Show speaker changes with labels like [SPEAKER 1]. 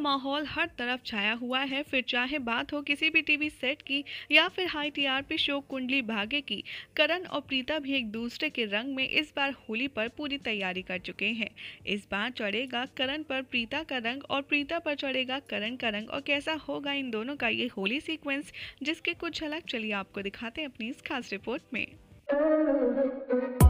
[SPEAKER 1] माहौल हर तरफ छाया हुआ है। फिर चाहे बात हो किसी भी टीवी सेट की या फिर high TRP show Kundali Bhagya की, करण और प्रीता भी एक दूसरे के रंग में इस बार होली पर पूरी तैयारी कर चुके हैं। इस बार चढ़ेगा करण पर प्रीता का रंग और प्रीता पर चढ़ेगा करण का रंग, और कैसा होगा इन दोनों का ये होली सीक्वेंस, जिसके कुछ झलक चलिए आपको दिखाते हैं अपनी इस खास रिपोर्ट में।